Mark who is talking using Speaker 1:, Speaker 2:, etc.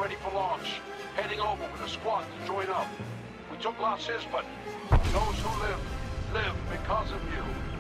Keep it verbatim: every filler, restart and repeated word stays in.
Speaker 1: ready for launch. Heading over with a squad to join up. We took losses, but those who live, live because of you.